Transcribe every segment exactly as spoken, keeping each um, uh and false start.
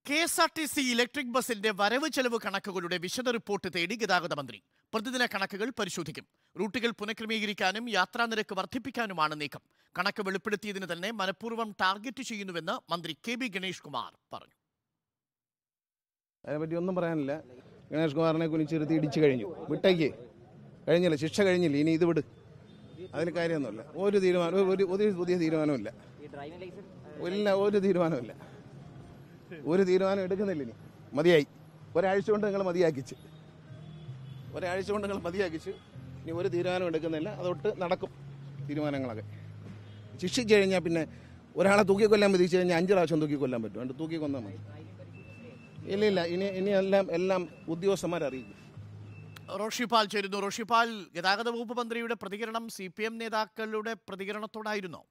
K S R T C electric ബസിന്റെ വരവ് ചെലവ് കണക്കുകളുടെ വിശദ റിപ്പോർട്ട് തേടി ഗതാഗത മന്ത്രി പ്രതിദിന കണക്കുകൾ പരിശോധിക്കും. റൂട്ടുകൾ പുനഃക്രമീകരിക്കാനും യാത്രാ നിരക്ക് വർദ്ധിപ്പിക്കാനുമാണ് നീക്കം. കണക്ക് വെളിപ്പെടുത്തിയതിന് തന്നെ മനഃപൂർവ്വം ടാർഗറ്റ് ചെയ്യുന്നുവെന്ന് മന്ത്രി കെ ബി ഗണേഷ് കുമാർ പറഞ്ഞു. അതിനെപ്പറ്റി ഒന്നും പറയാനില്ല. ഗണേഷ് കുമാറിനെ കുനിച്ചിരുത്തി ഇടിച്ചു കഴിഞ്ഞു. വിട്ടേക്ക് കഴിഞ്ഞില്ല, ശിക്ഷ കഴിഞ്ഞില്ല, ഇനി ഇത് വിട്. അതിൽ കാര്യമൊന്നുമില്ല. ഒരു തീരുമാനം ഒരു ഒരു പുതിയ തീരുമാനമില്ല. ഇല്ല, ഒരു തീരുമാനമില്ല. ഒരു തീരുമാനം എടുക്കുന്നില്ല. ഇനി മതിയായി. ഒരാഴ്ച കൊണ്ട് നിങ്ങൾ മതിയാക്കിച്ച് ഒരാഴ്ച കൊണ്ട് നിങ്ങൾ മതിയാക്കിച്ച് ഇനി ഒരു തീരുമാനം എടുക്കുന്നില്ല. അതൊട്ട് നടക്കും തീരുമാനങ്ങളൊക്കെ. ശിക്ഷിച്ചു കഴിഞ്ഞാൽ പിന്നെ ഒരാളെ തൂക്കിക്കൊല്ലാൻ വിധിച്ചു കഴിഞ്ഞാൽ അഞ്ച് പ്രാവശ്യം തൂക്കിക്കൊല്ലാൻ പറ്റും. അതുകൊണ്ട് തൂക്കിക്കൊന്നാൽ മതി. ഇല്ല ഇല്ല ഇനി ഇനി എല്ലാം എല്ലാം ഉദ്യോഗസ്ഥന്മാരെ അറിയിക്കും. റോഷിപാൽ ചേരുന്നു. റോഷിപാൽ, ഗതാഗത വകുപ്പ് മന്ത്രിയുടെ പ്രതികരണം സി പി എം നേതാക്കളുടെ പ്രതികരണത്തോടായിരുന്നോ?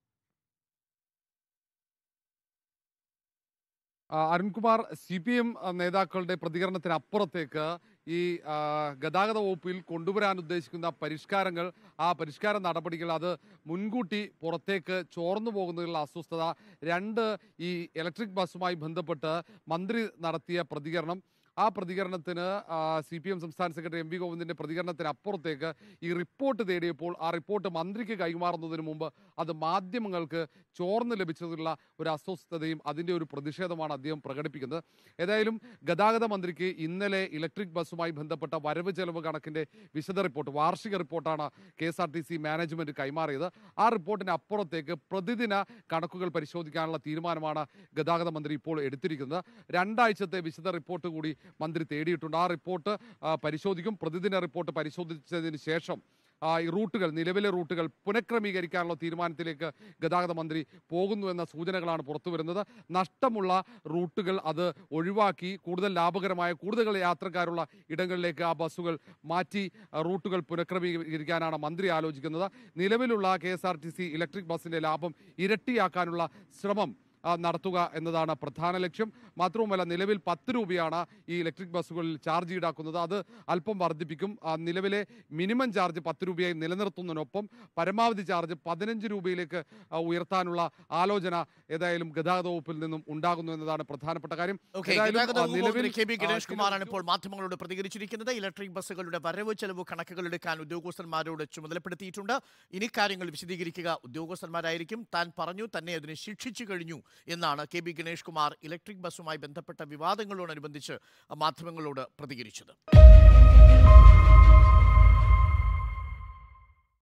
അരുൺകുമാർ, സി പി എം നേതാക്കളുടെ പ്രതികരണത്തിന് അപ്പുറത്തേക്ക് ഈ ഗതാഗത വകുപ്പിൽ കൊണ്ടുവരാൻ ഉദ്ദേശിക്കുന്ന പരിഷ്കാരങ്ങൾ, ആ പരിഷ്കാര നടപടികൾ അത് മുൻകൂട്ടി പുറത്തേക്ക് ചോർന്നു പോകുന്നതിലുള്ള അസ്വസ്ഥത, രണ്ട് ഈ ഇലക്ട്രിക് ബസ്സുമായി ബന്ധപ്പെട്ട് മന്ത്രി നടത്തിയ പ്രതികരണം, ആ പ്രതികരണത്തിന് സി പി എം സംസ്ഥാന സെക്രട്ടറി എം വി ഗോവിന്ദൻ്റെ പ്രതികരണത്തിന് അപ്പുറത്തേക്ക് ഈ റിപ്പോർട്ട് തേടിയപ്പോൾ ആ റിപ്പോർട്ട് മന്ത്രിക്ക് കൈമാറുന്നതിന് മുമ്പ് അത് മാധ്യമങ്ങൾക്ക് ചോർന്ന് ലഭിച്ചതിലുള്ള ഒരു അസ്വസ്ഥതയും അതിൻ്റെ ഒരു പ്രതിഷേധമാണ് അദ്ദേഹം പ്രകടിപ്പിക്കുന്നത്. ഏതായാലും ഗതാഗത മന്ത്രിക്ക് ഇന്നലെ ഇലക്ട്രിക് ബസ്സുമായി ബന്ധപ്പെട്ട വരവ് ചെലവ് കണക്കിൻ്റെ വിശദ റിപ്പോർട്ട്, വാർഷിക റിപ്പോർട്ടാണ് K S R T C management കൈമാറിയത്. ആ റിപ്പോർട്ടിന് അപ്പുറത്തേക്ക് പ്രതിദിന കണക്കുകൾ പരിശോധിക്കാനുള്ള തീരുമാനമാണ് ഗതാഗത മന്ത്രി ഇപ്പോൾ എടുത്തിരിക്കുന്നത്. രണ്ടാഴ്ചത്തെ വിശദ റിപ്പോർട്ട് കൂടി മന്ത്രി തേടിയിട്ടുണ്ട്. ആ റിപ്പോർട്ട് പരിശോധിക്കും. പ്രതിദിന റിപ്പോർട്ട് പരിശോധിച്ചതിന് ശേഷം ഈ റൂട്ടുകൾ, നിലവിലെ റൂട്ടുകൾ പുനഃക്രമീകരിക്കാനുള്ള തീരുമാനത്തിലേക്ക് ഗതാഗത മന്ത്രി പോകുന്നു എന്ന സൂചനകളാണ് പുറത്തു വരുന്നത്. നഷ്ടമുള്ള റൂട്ടുകൾ അത് ഒഴിവാക്കി കൂടുതൽ ലാഭകരമായ, കൂടുതൽ യാത്രക്കാരുള്ള ഇടങ്ങളിലേക്ക് ആ ബസ്സുകൾ മാറ്റി റൂട്ടുകൾ പുനഃക്രമീകരിക്കാനാണ് മന്ത്രി ആലോചിക്കുന്നത്. നിലവിലുള്ള K S R T C electric ബസ്സിൻ്റെ ലാഭം ഇരട്ടിയാക്കാനുള്ള ശ്രമം നടത്തുക എന്നതാണ് പ്രധാന ലക്ഷ്യം. മാത്രവുമല്ല, നിലവിൽ പത്ത് രൂപയാണ് ഈ ഇലക്ട്രിക് ബസ്സുകളിൽ ചാർജ് ഈടാക്കുന്നത്. അത് അല്പം വർദ്ധിപ്പിക്കും. നിലവിലെ മിനിമം ചാർജ് പത്ത് രൂപയായി നിലനിർത്തുന്നതിനൊപ്പം പരമാവധി ചാർജ് പതിനഞ്ച് രൂപയിലേക്ക് ഉയർത്താനുള്ള ആലോചന ഏതായാലും ഗതാഗത വകുപ്പിൽ നിന്നും ഉണ്ടാകുന്നു എന്നതാണ് പ്രധാനപ്പെട്ട കാര്യം. കെ ബി ഗണേഷ് കുമാറാണ് ഇപ്പോൾ മാധ്യമങ്ങളോട് പ്രതികരിച്ചിരിക്കുന്നത്. ഇലക്ട്രിക് ബസ്സുകളുടെ വരവ് ചെലവ് കണക്കുകൾ എടുക്കാൻ ഉദ്യോഗസ്ഥന്മാരോട് ചുമതലപ്പെടുത്തിയിട്ടുണ്ട്. ഇനി കാര്യങ്ങൾ വിശദീകരിക്കുക ഉദ്യോഗസ്ഥന്മാരായിരിക്കും. താൻ പറഞ്ഞു, തന്നെ അതിന് ശിക്ഷിച്ചു കഴിഞ്ഞു എന്നാണ് K B Ganesh Kumar electric ബസ്സുമായി ബന്ധപ്പെട്ട വിവാദങ്ങളോടനുബന്ധിച്ച് മാധ്യമങ്ങളോട് പ്രതികരിച്ചത്.